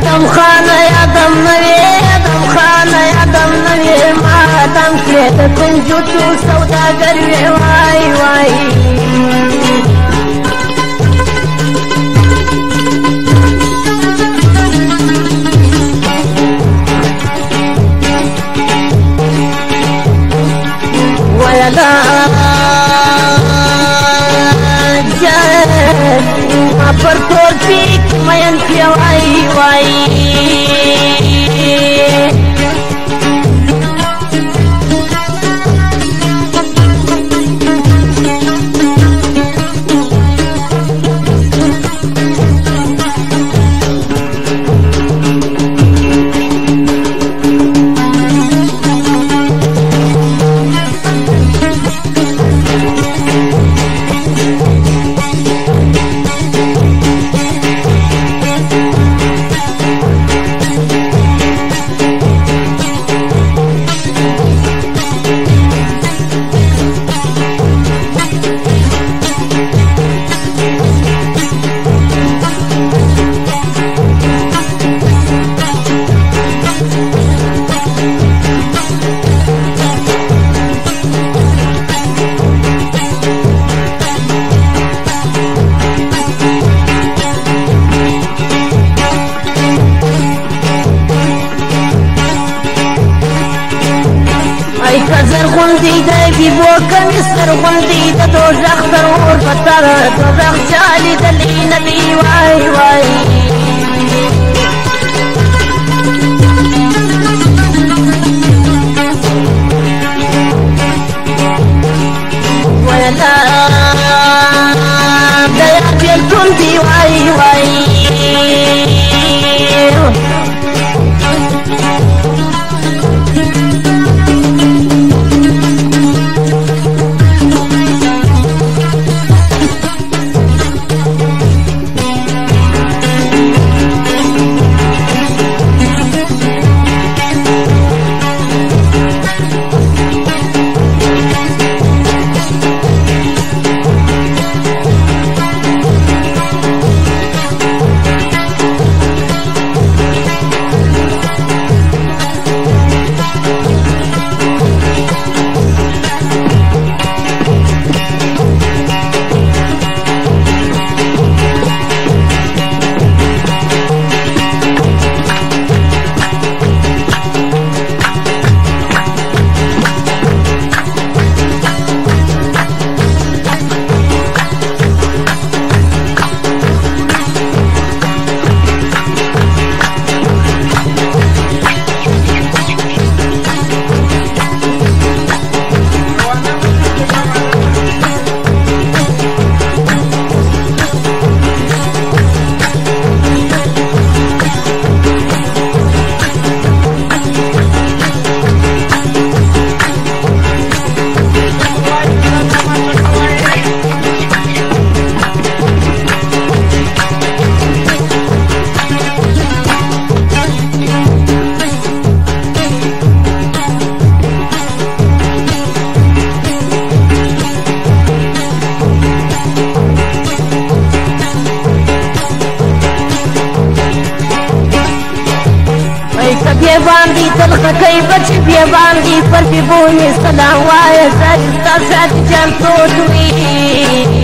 ادم خانه ادم نوی ادم خانه ادم نوی ما ادم کې د کنجوسو سوداګر وی وای وای ولا ما پر ټول پیک مین کې وای وای زرغوندی د بیبو کمی سرغوندی د دوزخ در اور پتر دوزخ چالی دلی نبی وای وای ویلا دیا بیلتوندی وای وای باندې تلخه کوي بچ بیا باندې پر بونی سلام وای زړه ستاسو جان تو دوی